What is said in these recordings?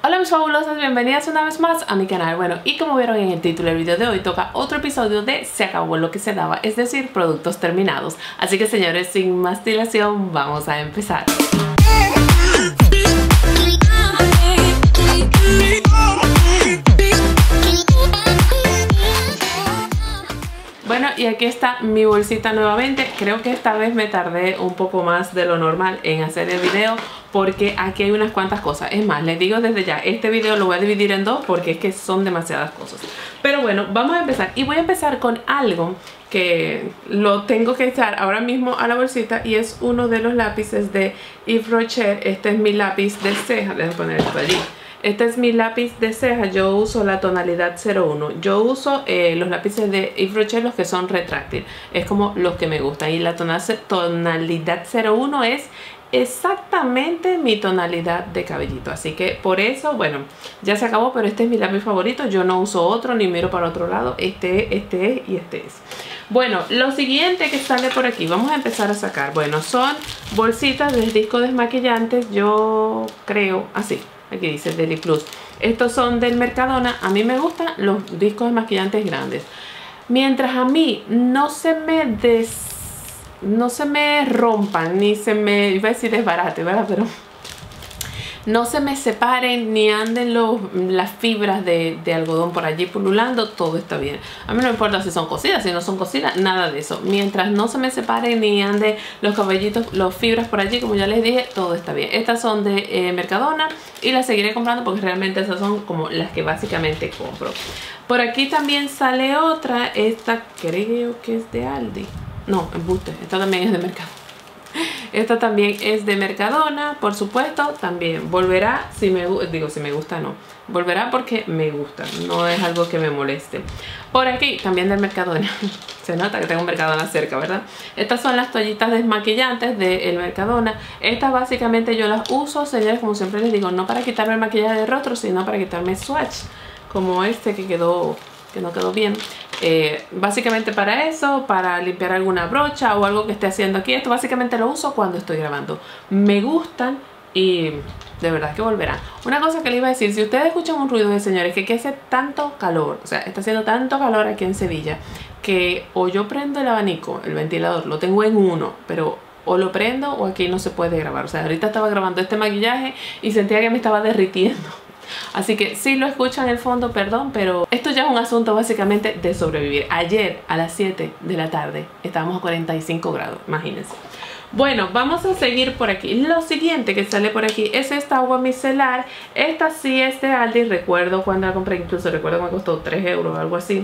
Hola mis fabulosas, bienvenidas una vez más a mi canal. Bueno, y como vieron en el título del video de hoy, toca otro episodio de Se acabó lo que se daba, es decir, productos terminados. Así que señores, sin más dilación, vamos a empezar. Bueno, y aquí está mi bolsita nuevamente. Creo que esta vez me tardé un poco más de lo normal en hacer el video porque aquí hay unas cuantas cosas. Es más, les digo desde ya, este video lo voy a dividir en dos porque es que son demasiadas cosas. Pero bueno, vamos a empezar. Y voy a empezar con algo que lo tengo que echar ahora mismo a la bolsita y es uno de los lápices de Yves Rocher. Este es mi lápiz de ceja. Déjenme poner esto allí. Este es mi lápiz de ceja, yo uso la tonalidad 01. Yo uso los lápices de Yves Rocher, los que son retráctil. Es como los que me gustan. Y la tonalidad 01 es exactamente mi tonalidad de cabellito. Así que por eso, bueno, ya se acabó, pero este es mi lápiz favorito. Yo no uso otro, ni miro para otro lado. Este es y este es. Bueno, lo siguiente que sale por aquí, vamos a empezar a sacar. Bueno, son bolsitas de disco desmaquillantes, yo creo, así. Aquí dice Deli Plus. Estos son del Mercadona. A mí me gustan los discos desmaquillantes grandes. Mientras a mí no se me rompan, ni se me, iba a decir desbarate, ¿verdad? Pero no se me separen ni anden las fibras de algodón por allí pululando, todo está bien. A mí no me importa si son cosidas, si no son cosidas, nada de eso. Mientras no se me separen ni anden los cabellitos, las fibras por allí, como ya les dije, todo está bien. Estas son de Mercadona y las seguiré comprando porque realmente esas son como las que básicamente compro. Por aquí también sale otra, esta creo que es de Aldi. No, embuste, esta también es de Mercadona. Esta también es de Mercadona, por supuesto, también volverá, si me gusta no, volverá porque me gusta, no es algo que me moleste. Por aquí, también del Mercadona, se nota que tengo un Mercadona cerca, ¿verdad? Estas son las toallitas desmaquillantes del Mercadona. Estas básicamente yo las uso, señores, como siempre les digo, no para quitarme el maquillaje de rostro, sino para quitarme swatch, como este que no quedó bien. Básicamente para eso, para limpiar alguna brocha o algo que esté haciendo aquí. Esto básicamente lo uso cuando estoy grabando. Me gustan y de verdad que volverán. Una cosa que les iba a decir, si ustedes escuchan un ruido de señores, que hace tanto calor, o sea, está haciendo tanto calor aquí en Sevilla, que o yo prendo el abanico, el ventilador, lo tengo en uno, pero o lo prendo o aquí no se puede grabar. O sea, ahorita estaba grabando este maquillaje y sentía que me estaba derritiendo. Así que si lo escuchan en el fondo, perdón, pero esto ya es un asunto básicamente de sobrevivir. Ayer a las 7 de la tarde estábamos a 45 grados, imagínense. Bueno, vamos a seguir por aquí. Lo siguiente que sale por aquí es esta agua micelar. Esta sí es de Aldi, recuerdo cuando la compré, incluso recuerdo que me costó 3 euros o algo así.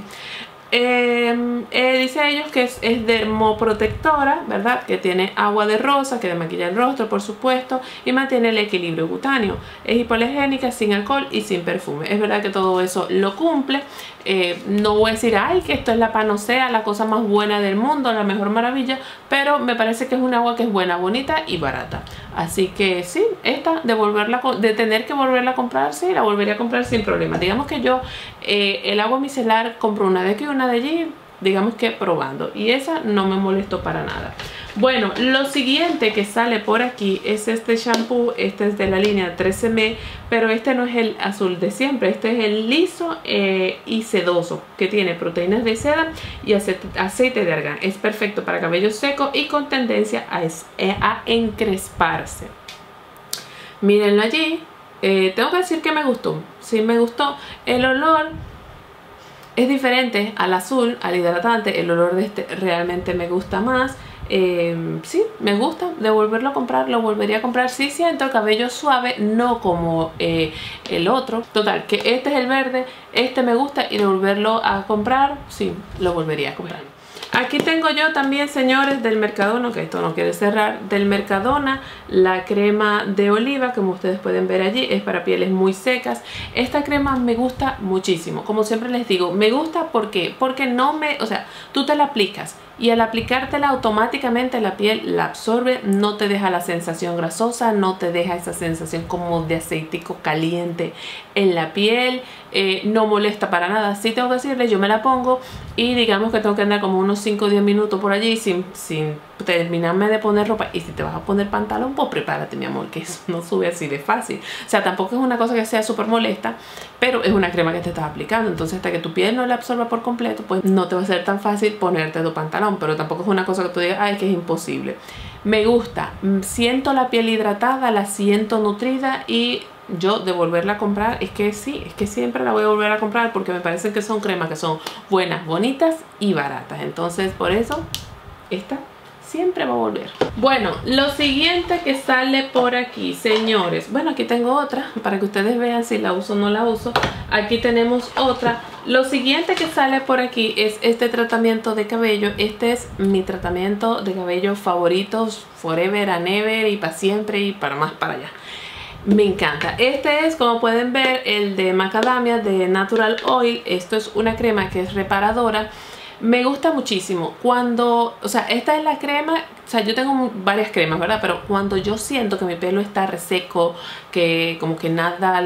Dice ellos que es dermoprotectora, ¿verdad? Que tiene agua de rosa, que desmaquilla el rostro, por supuesto, y mantiene el equilibrio cutáneo. Es hipoalergénica, sin alcohol y sin perfume. Es verdad que todo eso lo cumple. No voy a decir, ay, que esto es la panacea, la cosa más buena del mundo, la mejor maravilla, pero me parece que es un agua que es buena, bonita y barata. Así que sí, esta de tener que volverla a comprar, sí, la volvería a comprar sin problema. Digamos que yo el agua micelar compro una de aquí y una de allí, digamos que probando, y esa no me molestó para nada. Bueno, lo siguiente que sale por aquí es este shampoo. Este es de la línea 13M, pero este no es el azul de siempre, este es el liso y sedoso, que tiene proteínas de seda y aceite de argán. Es perfecto para cabello seco y con tendencia a encresparse. Mírenlo allí. Tengo que decir que me gustó, sí me gustó. El olor es diferente al azul, al hidratante. El olor de este realmente me gusta más. Sí, me gusta. De volverlo a comprar, lo volvería a comprar. Sí siento el cabello suave, no como el otro. Total, que este es el verde, este me gusta, y de volverlo a comprar, sí, lo volvería a comprar. Aquí tengo yo también, señores, del Mercadona, que esto no quiere cerrar, del Mercadona, la crema de oliva, como ustedes pueden ver allí, es para pieles muy secas. Esta crema me gusta muchísimo, como siempre les digo, me gusta porque o sea, tú te la aplicas y al aplicártela automáticamente la piel la absorbe, no te deja la sensación grasosa, no te deja esa sensación como de aceitico caliente en la piel, no molesta para nada. Sí tengo que decirles, yo me la pongo y digamos que tengo que andar como unos 5 o 10 minutos por allí sin terminarme de poner ropa, y si te vas a poner pantalón, pues prepárate, mi amor, que eso no sube así de fácil. O sea, tampoco es una cosa que sea súper molesta, pero es una crema que te estás aplicando, entonces hasta que tu piel no la absorba por completo, pues no te va a ser tan fácil ponerte tu pantalón, pero tampoco es una cosa que tú digas, ay, que es imposible. Me gusta, siento la piel hidratada, la siento nutrida, y yo de volverla a comprar, es que sí, es que siempre la voy a volver a comprar porque me parece que son cremas que son buenas, bonitas y baratas. Entonces por eso esta siempre va a volver. Bueno, lo siguiente que sale por aquí, señores, bueno, aquí tengo otra para que ustedes vean si la uso o no la uso. Aquí tenemos otra. Lo siguiente que sale por aquí es este tratamiento de cabello. Este es mi tratamiento de cabello favorito, forever and ever, y para siempre y para más para allá. Me encanta. Este es, como pueden ver, el de macadamia de Natural Oil. Esto es una crema que es reparadora. Me gusta muchísimo cuando, o sea, esta es la crema, o sea, yo tengo varias cremas, ¿verdad? Pero cuando yo siento que mi pelo está reseco, que como que nada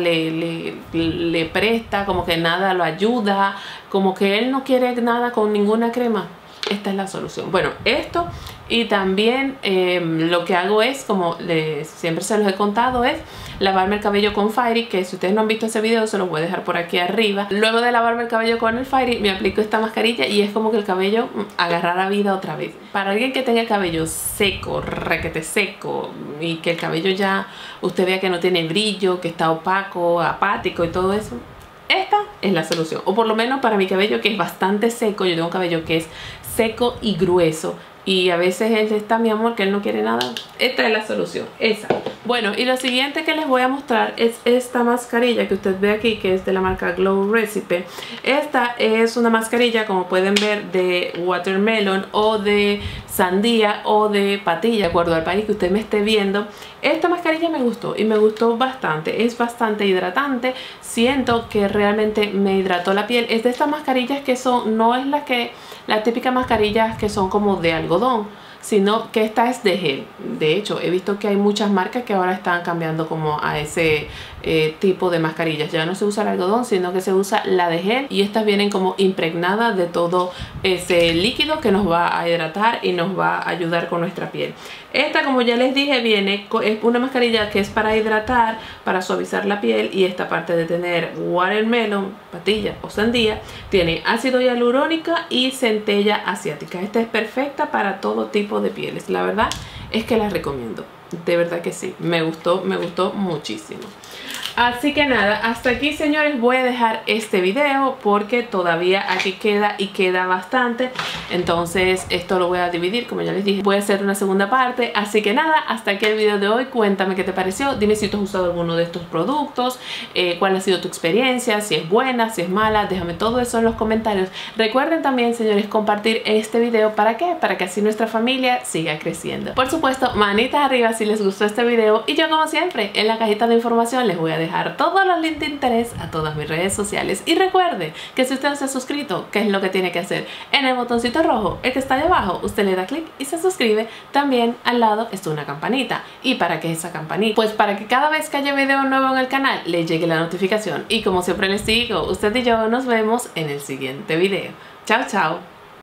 le presta, como que nada lo ayuda, como que él no quiere nada con ninguna crema, esta es la solución. Bueno, esto, y también lo que hago es, como siempre se los he contado, es lavarme el cabello con Fairy, que si ustedes no han visto ese video se los voy a dejar por aquí arriba. Luego de lavarme el cabello con el Fairy me aplico esta mascarilla y es como que el cabello agarrara vida otra vez. Para alguien que tenga el cabello seco, requete seco, y que el cabello ya usted vea que no tiene brillo, que está opaco, apático y todo eso, esta es la solución. O por lo menos para mi cabello, que es bastante seco. Yo tengo un cabello que es seco y grueso, y a veces él está, mi amor, que él no quiere nada. Esta es la solución, esa. Bueno, y lo siguiente que les voy a mostrar es esta mascarilla que usted ve aquí, que es de la marca Glow Recipe. Esta es una mascarilla, como pueden ver, de watermelon o de sandía o de patilla, de acuerdo al país que usted me esté viendo. Esta mascarilla me gustó, y me gustó bastante. Es bastante hidratante. Siento que realmente me hidrató la piel. Es de estas mascarillas que son, no es las típicas mascarillas que son como de algodón, sino que esta es de gel. De hecho, he visto que hay muchas marcas que ahora están cambiando como a ese tipo de mascarillas. Ya no se usa el algodón, sino que se usa la de gel, y estas vienen como impregnadas de todo ese líquido que nos va a hidratar y nos va a ayudar con nuestra piel. Esta, como ya les dije, es una mascarilla que es para hidratar, para suavizar la piel, y esta, parte de tener watermelon, patilla o sandía, tiene ácido hialurónico y centella asiática. Esta es perfecta para todo tipo de pieles. La verdad es que la recomiendo, de verdad que sí, me gustó muchísimo. Así que nada, hasta aquí, señores, voy a dejar este video porque todavía aquí queda, y queda bastante. Entonces esto lo voy a dividir, como ya les dije, voy a hacer una segunda parte. Así que nada, hasta aquí el video de hoy. Cuéntame qué te pareció, dime si tú has usado alguno de estos productos, cuál ha sido tu experiencia, si es buena, si es mala, déjame todo eso en los comentarios. Recuerden también, señores, compartir este video. ¿Para qué? Para que así nuestra familia siga creciendo. Por supuesto, manitas arriba si les gustó este video, y yo, como siempre, en la cajita de información les voy a dejar todos los links de interés a todas mis redes sociales. Y recuerde que si usted no se ha suscrito, ¿qué es lo que tiene que hacer? En el botoncito rojo, el que está ahí abajo, usted le da clic y se suscribe. También al lado está una campanita. ¿Y para qué esa campanita? Pues para que cada vez que haya video nuevo en el canal le llegue la notificación. Y como siempre les digo, usted y yo nos vemos en el siguiente video. Chao, chao.